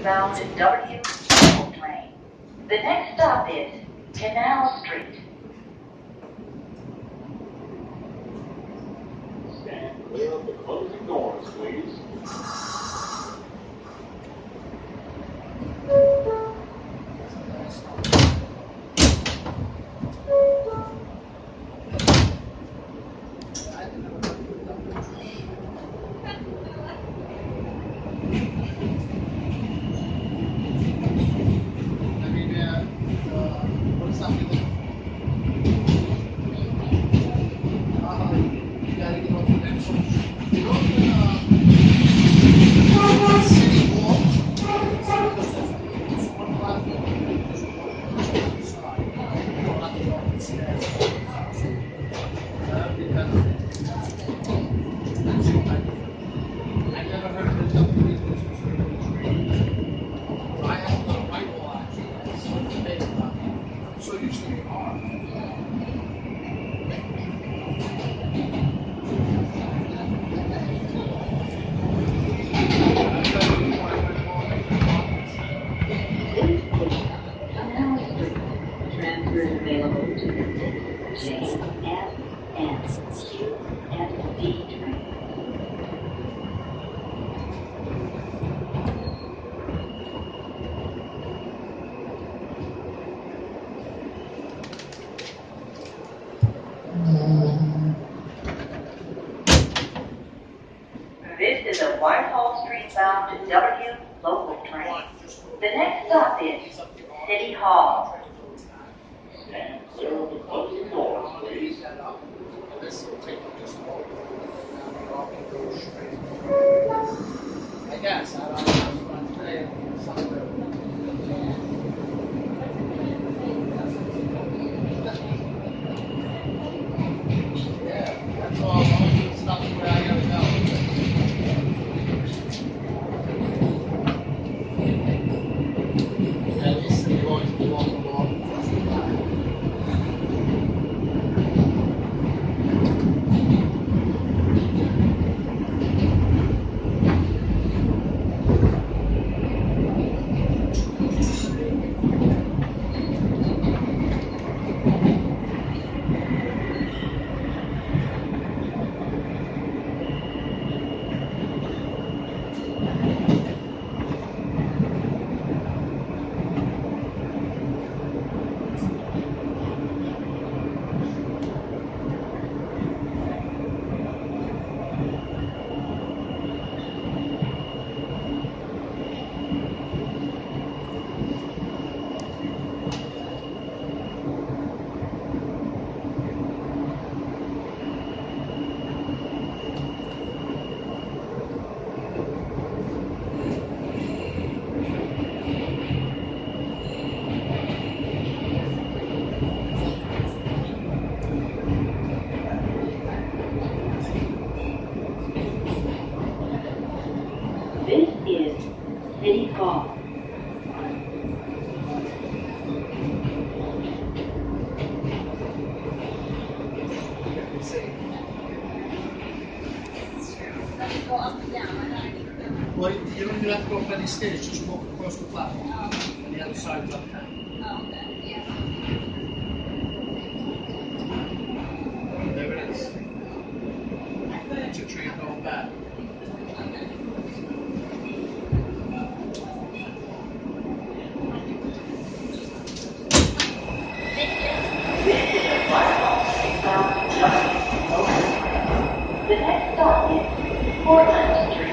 bound W local train. The next stop is Canal Street. Stand clear of the closing doors, please. This is a Whitehall Street bound W local train. The next stop is City Hall. Stand clear of the closing doors, please. I guess. I don't know. Yeah, that's all. It's not where I gotta go. At least I'm going to walk along. This is City Hall. Well, you don't even have to go up any stairs, just walk across the platform on the other side of the town. Oh, okay, yeah. There it is. It's a train going back. This is a Whitehall Street bound W local train. The next stop is Cortland Street.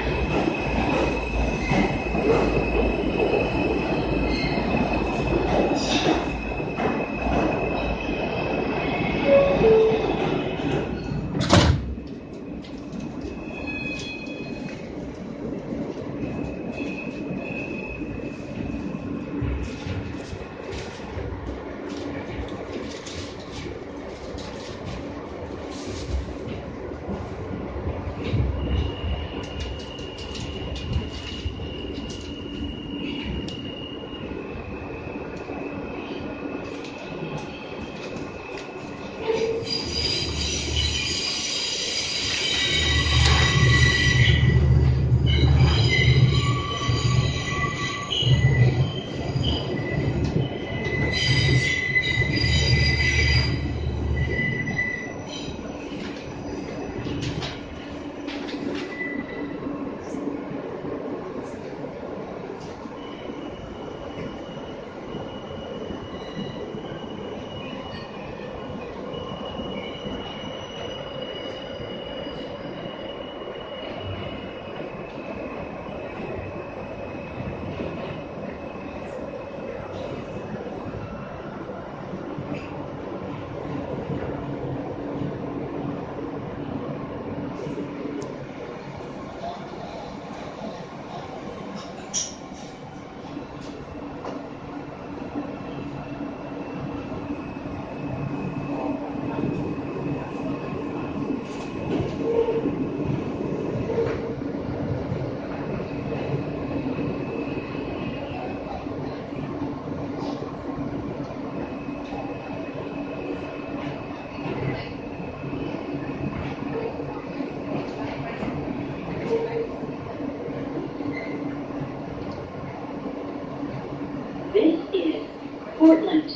Cortland